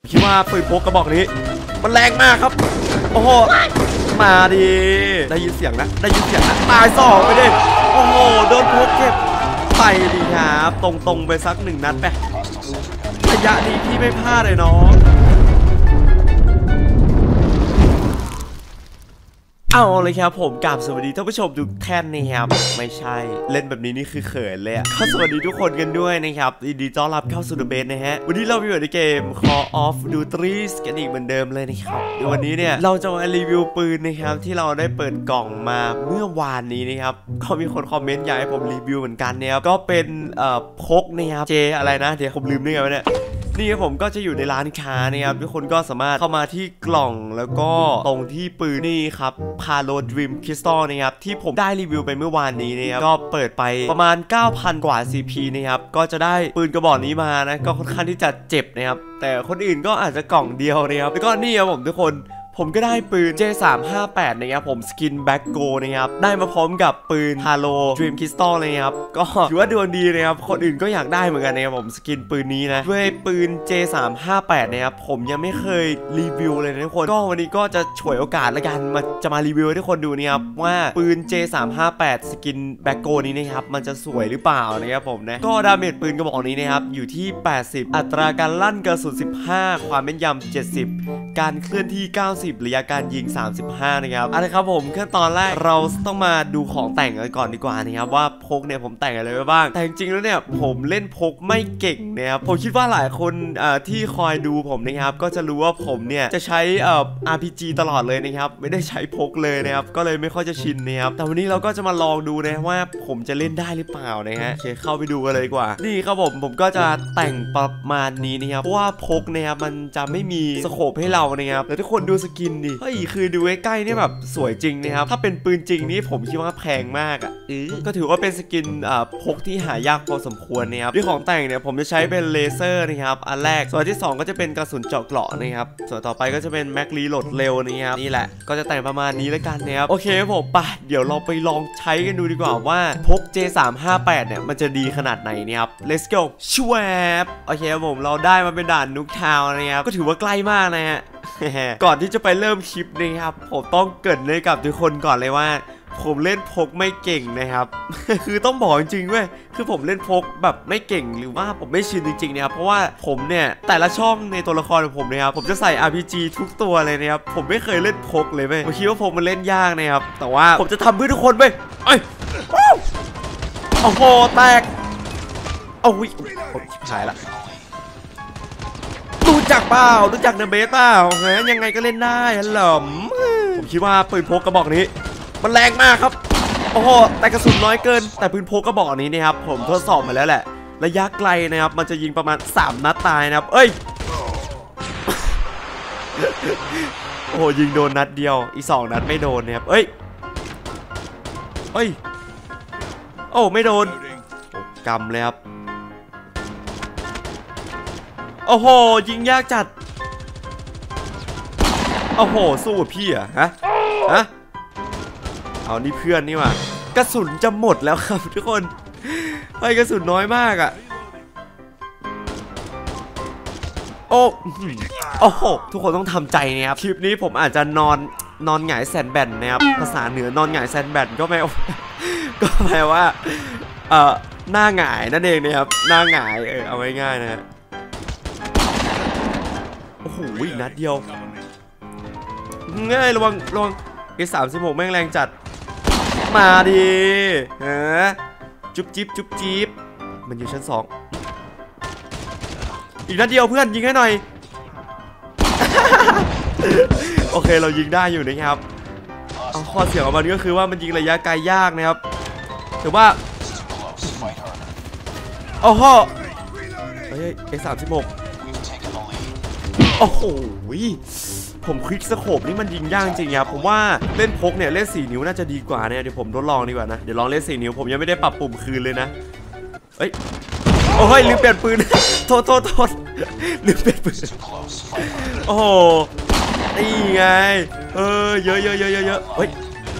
คิดว่าปืนพกกระบอกนี้มันแรงมากครับโอ้โหมาดิได้ยินเสียงนะได้ยินเสียงนะตาย2ไปดิโอ้โหโดนพกเก็บไปดีครับตรงไปสัก1 นัดไประยะนี้พี่ไม่พลาดเลยน้องเอาเลยครับผมกราบสวัสดีท่านผู้ชมทุกท่านนะครับไม่ใช่เล่นแบบนี้นี่คือเขินเลยอ่ะก็สวัสดีทุกคนกันด้วยนะครับยินดีต้อนรับเข้าสู่เดอะเบสนะฮะวันนี้เราอยู่ในเกม Call of Duty กันอีกเหมือนเดิมเลยนะครับในวันนี้เนี่ยเราจะมารีวิวปืนนะครับที่เราได้เปิดกล่องมาเมื่อวานนี้นะครับก็มีคนคอมเมนต์อยากให้ผมรีวิวเหมือนกันนะครับก็เป็นพกนะครับเจอะไรนะเดี๋ยวผมลืมได้ไงวะเนี่ยนี่ครับผมก็จะอยู่ในร้านค้านะครับทุกคนก็สามารถเข้ามาที่กล่องแล้วก็ตรงที่ปืนนี่ครับพาโลดรีมคริสตัลนะครับที่ผมได้รีวิวไปเมื่อวานนี้นะครับก็เปิดไปประมาณ 9,000 กว่า CP นะครับก็จะได้ปืนกระบอกนี้มานะก็ค่อนข้างที่จะเจ็บนะครับแต่คนอื่นก็อาจจะกล่องเดียวนะครับแล้วก็นี่ครับผมทุกคนผมก็ได้ปืน J358 นะครับผมสกินแบ็กโกนะครับได้มาพร้อมกับปืน Halo Dream Crystal นะครับก็ถือว่าดวงดีนะครับคนอื่นก็อยากได้เหมือนกันนะครับผมสกินปืนนี้นะด้วยปืน J358 นะครับผมยังไม่เคยรีวิวเลยนะทุกคนก็วันนี้ก็จะฉวยโอกาสละกันจะมารีวิวให้ทุกคนดูนะครับว่าปืน J358 สกินแบ็กโกนี้นะครับมันจะสวยหรือเปล่านะครับผมนะก็ดาเมจปืนกระบอกนี้นะครับอยู่ที่80อัตราการลั่นกระสุน15ความแม่นยำ70การเคลื่อนที่90ระยะการยิง35นะครับเอาละครับผมขั้นตอนแรกเราต้องมาดูของแต่งกันก่อนดีกว่านะครับว่าพกเนี่ยผมแต่งอะไรไว้บ้างแต่จริงๆแล้วเนี่ยผมเล่นพกไม่เก่งนะครับผมคิดว่าหลายคนที่คอยดูผมนะครับก็จะรู้ว่าผมเนี่ยจะใช้RPG ตลอดเลยนะครับไม่ได้ใช้พกเลยนะครับก็เลยไม่ค่อยจะชินนะครับแต่วันนี้เราก็จะมาลองดูนะว่าผมจะเล่นได้หรือเปล่านะฮะโอเคเข้าไปดูกันเลยดีกว่านี่ครับผมก็จะแต่งประมาณนี้นะครับเพราะว่าพกนะครับมันจะไม่มีสโคปให้เรานะครับแล้วทุกคนดูสกินดิเฮ้ยคือดูใกล้ๆนี่แบบสวยจริงนะครับถ้าเป็นปืนจริงนี่ผมคิดว่าแพงมากอ่ะก็ถือว่าเป็นสกินพกที่หายากพอสมควรนะครับที่ของแต่งเนี่ยผมจะใช้เป็นเลเซอร์นะครับอันแรกส่วนที่2ก็จะเป็นกระสุนเจาะเกราะนะครับส่วนต่อไปก็จะเป็นแม็กรีโหลดเร็วนะครับนี่แหละก็จะแต่งประมาณนี้แล้วกันนะครับโอเคผมไปเดี๋ยวเราไปลองใช้กันดูดีกว่าว่าพก J358 เนี่ยมันจะดีขนาดไหนนะครับ let's go ชวบโอเคผมเราได้มาเป็นด่านนุกทาวน์นะครับก็ถือว่าใกล้มากนะฮะก่อนที่จะไปเริ่มคลิปนะครับผมต้องเกริ่นให้กับทุกคนก่อนเลยว่าผมเล่นพกไม่เก่งนะครับ คือต้องบอกจริงๆเว้ยคือผมเล่นพกแบบไม่เก่งหรือว่าผมไม่ชินจริงๆนะครับเพราะว่าผมเนี่ยแต่ละช่องในตัวละครของผมนะครับผมจะใส่ RPG ทุกตัวเลยนะครับผมไม่เคยเล่นพกเลยเว้ยผมคิดว่าพกมันเล่นยากนะครับแต่ว่าผมจะทำเพื่อทุกคนเว้ยเอ้ยโอ้โหแตกโอ้ยผมชิบหายละรู้จักเปล่ารู้จักเดอะเบสเปล่าฮะยังไงก็เล่นได้ฮัลโหลผมคิดว่าปืนพกกระบอกนี้มันแรงมากครับโอ้โหแต่กระสุนน้อยเกินแต่ปืนพกกระบอกนี้นะครับผมทดสอบมาแล้วแหละระยะไกลนะครับมันจะยิงประมาณ3 นัดตายนะครับเอ้ย โอ้โหยิงโดนนัดเดียวอีก2 นัดไม่โดนนะครับเอ้ยเอ้ยโอ้ไม่โดนกำเลยครับโอ้โหยิงยากจัดโอ้โหสู้พี่อะฮะเอานี่เพื่อนนี่ว่ะกระสุนจะหมดแล้วครับทุกคนไอ้กระสุนน้อยมากอะโอ้โหทุกคนต้องทำใจนะครับคลิปนี้ผมอาจจะนอนหงายแซนแบนนะครับภาษาเหนือนอนหงายแซนแบนก็แปลว่าหน้าหงายนั่นเองนะครับหน้าหงายเอาง่ายๆนะฮะโอ้โหอีกนัดเดียวง่ายระวัง36แม่งแรงจัดมาดิฮะจุ๊บจิ๊บมันอยู่ชั้น2อีกนัดเดียวเพื่อนยิงให้หน่อย โอเคเรายิงได้อยู่นะครับเอาข้อเสียของมันก็คือว่ามันยิงระยะไกลยากนะครับถือว่าโอ้โหเฮ้ย36โอ้โหผมคลิกสโคปนี่มันยิงยากจริงครับผมว่าเล่นพกเนี่ยเล่น4 นิ้วน่าจะดีกว่าเนี่ยเดี๋ยวผมทดลองดีกว่านะเดี๋ยวลองเล่น4 นิ้วผมยังไม่ได้ปรับปุ่มคืนเลยนะเอ้ยโอ้ยลืมเปลี่ยนปืน โทษลืมเปลี่ยนปืนโอ้โหนี่ไงเยอะเฮ้ย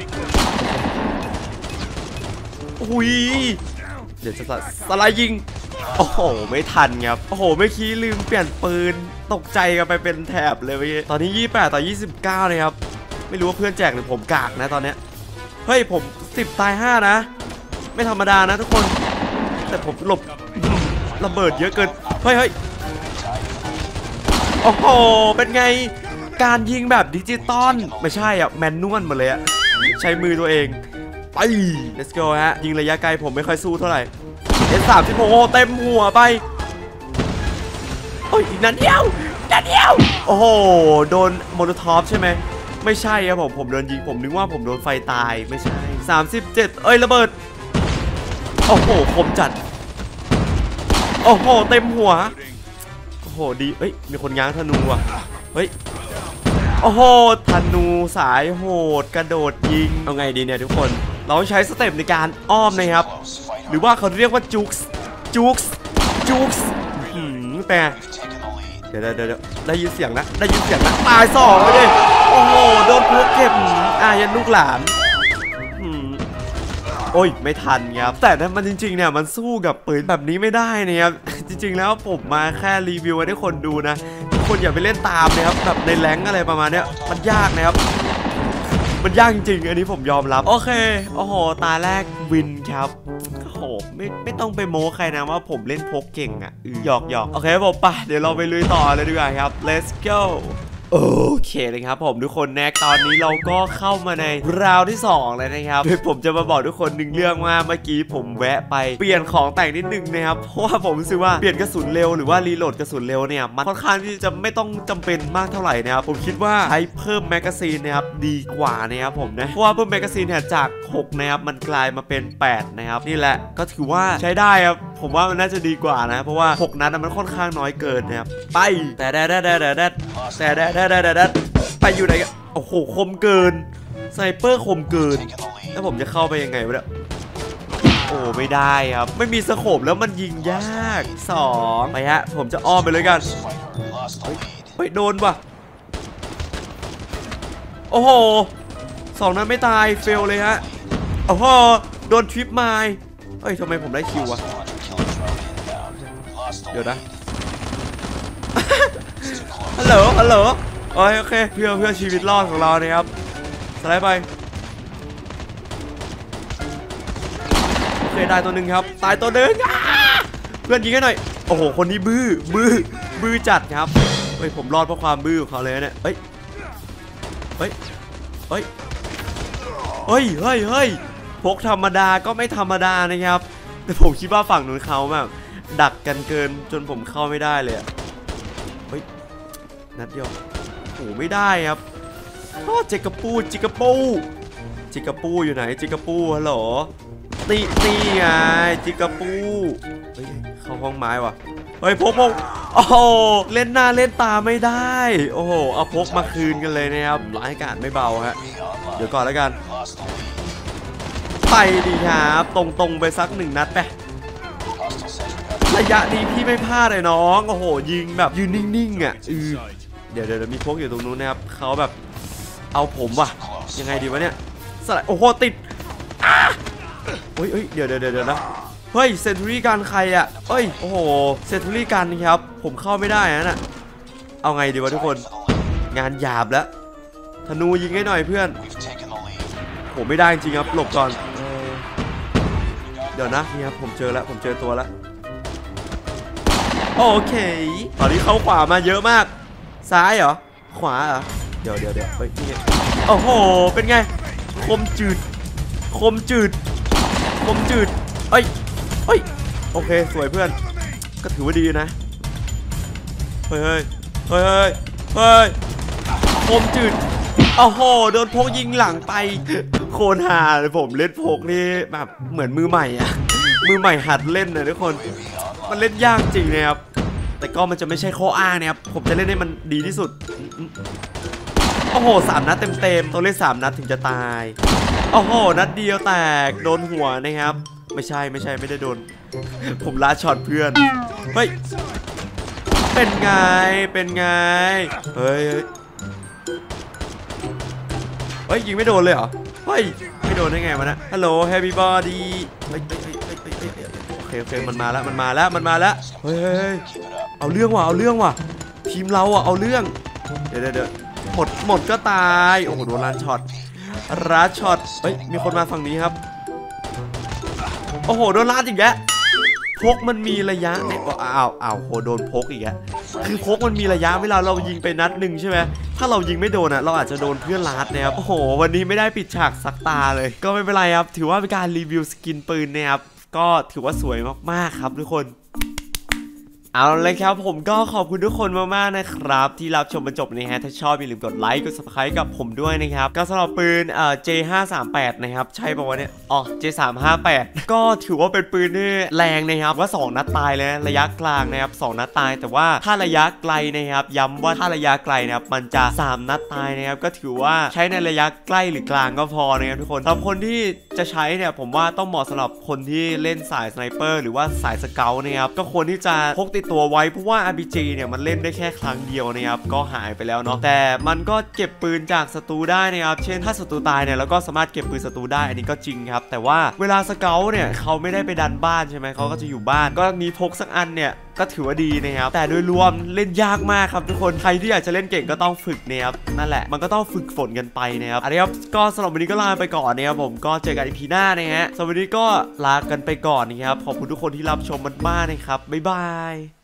อุ้ยเดี๋ยวจะสไลด์ยิงโอ้โหไม่ทันครับโอ้โหเมื่อกี้ลืมเปลี่ยนปืนตกใจกันไปเป็นแถบเลยเมื่อกี้ตอนนี้28 ต่อ 29นะครับไม่รู้ว่าเพื่อนแจกหรือผมกากนะตอนเนี้ยเฮ้ยผม10 ตาย 5นะไม่ธรรมดานะทุกคนแต่ผมหลบระเบิดเยอะเกินเฮ้ยโอ้โหเป็นไงการยิงแบบดิจิตอลไม่ใช่อ่ะแมนนวลหมดเลยอ่ะใช้มือตัวเองไป let's go ฮะยิงระยะไกลผมไม่ค่อยสู้เท่าไหร่ S36 เต็มหัวไปโอ้ยนัดเดียวโอ้โหโดนโมโลทอฟใช่ไหมไม่ใช่ครับผมโดนยิงผมนึกว่าผมโดนไฟตายไม่ใช่37เอ้ยระเบิดโอ้โหคมจัดโอ้โหเต็มหัวโอ้โหดีเอ้ยมีคนง้างธนูอ่ะเฮ้ยโอ้โหธนูสายโหดกระโดดยิงเอาไงดีเนี่ยทุกคนเราใช้สเต็ปในการอ้อมนะครับหรือว่าเขาเรียกว่าจุกส์แต่เดี๋ยวได้ยินเสียงนะตาย2ไปดิโอ้โหโดนพวกเก็บยันลูกหลานโอ้ยไม่ทันครับแต่นั้นมันจริงๆเนี่ยมันสู้กับปืนแบบนี้ไม่ได้นะครับจริงๆแล้วผมมาแค่รีวิวให้คนดูนะทุกคนอย่าไปเล่นตามนะครับแบบในแรงอะไรประมาณเนี้ยมันยากนะครับมันยากจริงๆอันนี้ผมยอมรับโอเคโอ้โหตาแรกวินครับโอ้โหไม่ต้องไปโม้ใครนะว่าผมเล่นพกเก่งอ่ะหยอกโอเคผมไปเดี๋ยวเราไปลุยต่อเลยดีกว่าครับ let's go โอเคนะครับผมทุกคนตอนนี้เราก็เข้ามาในราวที่2เลยนะครับโดยผมจะมาบอกทุกคนหนึ่งเรื่องว่าเมื่อกี้ผมแวะไปเปลี่ยนของแต่งนิดนึงนะครับเพราะว่าผมรู้สึกว่าเปลี่ยนกระสุนเร็วหรือว่ารีโหลดกระสุนเร็วเนี่ยมันค่อนข้างที่จะไม่ต้องจำเป็นมากเท่าไหร่นะครับผมคิดว่าใช้เพิ่มแมกกาซีนนะครับดีกว่านะครับผมนะเพราะว่าเพิ่มแมกกาซีนเนี่ยจาก6นะครับมันกลายมาเป็น8นะครับนี่แหละก็ถือว่าใช้ได้ครับผมว่ามันน่าจะดีกว่านะเพราะว่า6นัดมันค่อนข้างน้อยเกินนะครับไปแต่ไปอยู่ไหนกันโอ้โหคมเกินไซเปอร์คมเกินแล้วผมจะเข้าไปยังไงวะเนี่ยโอ้ไม่ได้ครับไม่มีสโคปแล้วมันยิงยาก2ไปฮะผมจะอ้อมไปเลยกันเฮ้ยโดนว่ะโอ้โห2นั้นไม่ตายเฟลเลยฮะโอ้โหโดนทริปไมล์เฮ้ยทำไมผมได้คิววะเดี๋ยวนะ ฮัลโหลโอเคเพื่อชีวิตรอดของเรานะครับสไลด์ไปโอเคได้ตัวหนึ่งครับตายตัวหนึ่งเพื่อนยิงให้หน่อยโอ้โหคนนี้บื้อจัดครับเฮ้ยผมรอดเพราะความบื้อของเขาเลยเนี่ยเฮ้ยพกธรรมดาก็ไม่ธรรมดานะครับแต่ผมคิดว่าฝั่งนู้นเขาแบบดักกันเกินจนผมเข้าไม่ได้เลยเฮ้ยนัดเดียวโอ้ไม่ได้ครับจิกกะปูอยู่ไหนจิกกะปูฮัลโหลตีไงจิกกะปูเฮ้ยเข้าห้องไม้ว่ะเฮ้ยพกโอ้โหเล่นหน้าเล่นตาไม่ได้โอ้โหเอาพกมาคืนกันเลยนะครับร้ายกาจไม่เบาฮะเดี๋ยวก่อนแล้วกันไปดีครับตรงไปสัก1 นัดไประยะนี้พี่ไม่พลาดเลยน้องโอ้โหยิงแบบยืนนิ่งๆอ่ะเดี๋ยวมีพวกอยู่ตรงนู้นนะครับเขาแบบเอาผมว่ะยังไงดีวะเนี่ยสไลด์โอ้โหติดเฮ้ยเดี๋ยวนะเฮ้ยเซนทูรี่กันใครอ่ะเฮ้ยโอ้โหเซนทูรี่กันครับผมเข้าไม่ได้นะเอาไงดีวะทุกคนงานหยาบแล้วธนูยิงให้หน่อยเพื่อนผมไม่ได้จริงครับหลบก่อนเดี๋ยวนะนี่ครับผมเจอตัวแล้วโอเคตอนนี้เข้าขวามาเยอะมากซ้ายเหรอขวาเหรอเดี๋ยวเฮ้ยนี่โอ้โหเป็นไงคมจืดเอ้ยโอเคสวยเพื่อนก็ถือว่าดีนะเฮ้ยคมจืดโอ้โหโดนพกยิงหลังไปโคตรฮาเลยผมเล่นพกนี่แบบเหมือนมือใหม่อะมือใหม่หัดเล่นนะทุกคนมันเล่นยากจริงนะครับแต่ก็มันจะไม่ใช่ข้ออ้างนะครับผมจะเล่นให้มันดีที่สุดโอ้โห3 นัดเต็มต้องเล่น3 นัดถึงจะตายโอ้โหนัดเดียวแตกโดนหัวนะครับไม่ใช่ไม่ได้โดนผมลาช็อตเพื่อนเฮ้ยเป็นไงเฮ้ยยิงไม่โดนเลยเหรอเฮ้ยไม่โดนได้ไงวะนะฮัลโหลแฮปปี้บอดี้โอเคมันมาแล้วเฮ้ยเอาเรื่องว่ะทีมเราอะเอาเรื่องเดี๋ยวหมดก็ตายโอ้โหโดนลัดช็อตเฮ้ยมีคนมาฝั่งนี้ครับโอ้โหโดนลัดอีกแล้วพกมันมีระยะเนี่ยอ้าวโหโดนพกอีกแล้วคือพกมันมีระยะเวลาเรายิงไปนัดหนึ่งใช่ไหมถ้าเรายิงไม่โดนอ่ะเราอาจจะโดนเพื่อนลัดนะครับโอ้โหวันนี้ไม่ได้ปิดฉากสักตาเลยก็ไม่เป็นไรครับถือว่าเป็นการรีวิวสกินปืนนะครับก็ถือว่าสวยมากๆครับทุกคนเอาเลยครับผมก็ขอบคุณทุกคนมากๆนะครับที่รับชมมาจบนะฮะถ้าชอบอย่าลืมกดไลค์กด subscribe กับผมด้วยนะครับก็สำหรับปืนJ538 นะครับใช่ป่าวเนี่ยอ๋อ J358 ก็ถือว่าเป็นปืนที่แรงนะครับว่า2นัดตายเลยนะระยะกลางนะครับ2นัดตายแต่ว่าถ้าระยะไกลนะครับย้ำว่าถ้าระยะไกลนะครับมันจะ3นัดตายนะครับก็ถือว่าใช้ในระยะใกล้หรือกลางก็พอนะครับทุกคนสำหรับคนที่จะใช้เนี่ยผมว่าต้องเหมาะสำหรับคนที่เล่นสายสไนเปอร์หรือว่าสายสเกลนะครับก็ควรที่จะพกติดตัวไว้เพราะว่า RPG เนี่ยมันเล่นได้แค่ครั้งเดียวนะครับก็หายไปแล้วเนาะแต่มันก็เก็บปืนจากศัตรูได้นะครับเช่นถ้าศัตรูตายเนี่ยแล้วก็สามารถเก็บปืนศัตรูได้อันนี้ก็จริงครับแต่ว่าเวลาสเกลเนี่ยเขาไม่ได้ไปดันบ้านใช่ไหมเขาก็จะอยู่บ้านก็มีพกสักอันเนี่ยก็ถือว่าดีนะครับแต่โดยรวมเล่นยากมากครับทุกคนใครที่อยากจะเล่นเก่งก็ต้องฝึกนะครับนั่นแหละมันก็ต้องฝึกฝนกันไปนะครับอันนี้ครับก็สำหรับวันนี้ก็ลาไปก่อนนะครับผมก็เจอกันอีพีหน้านะฮะสำหรับวันนี้ก็ลากันไปก่อนนะครับขอบคุณทุกคนที่รับชมมากๆนะครับบ๊ายบาย